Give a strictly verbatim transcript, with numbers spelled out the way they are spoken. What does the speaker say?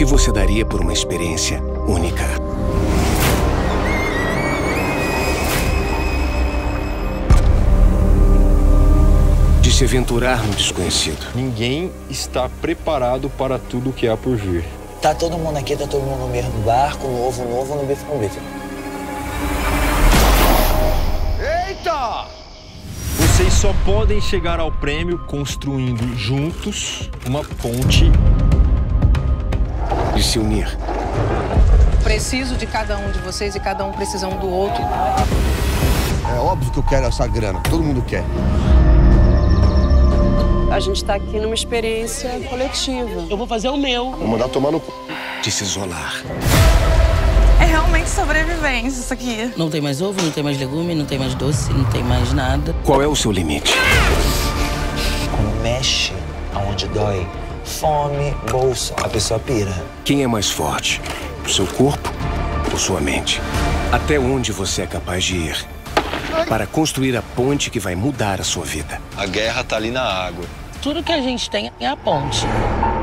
que você daria por uma experiência única? De se aventurar no desconhecido. Ninguém está preparado para tudo o que há por vir. Tá todo mundo aqui, tá todo mundo no mesmo barco, novo, novo, no bife com bife. Eita! Vocês só podem chegar ao prêmio construindo juntos uma ponte. De se unir. Preciso de cada um de vocês e cada um precisa um do outro. É óbvio que eu quero essa grana, todo mundo quer. A gente está aqui numa experiência coletiva. Eu vou fazer o meu. Vou mandar tomar no c... De se isolar. É realmente sobrevivência isso aqui. Não tem mais ovo, não tem mais legume, não tem mais doce, não tem mais nada. Qual é o seu limite? Quando mexe aonde dói, fome, bolso, a pessoa pira. Quem é mais forte? O seu corpo ou sua mente? Até onde você é capaz de ir para construir a ponte que vai mudar a sua vida? A guerra tá ali na água. Tudo que a gente tem é a ponte.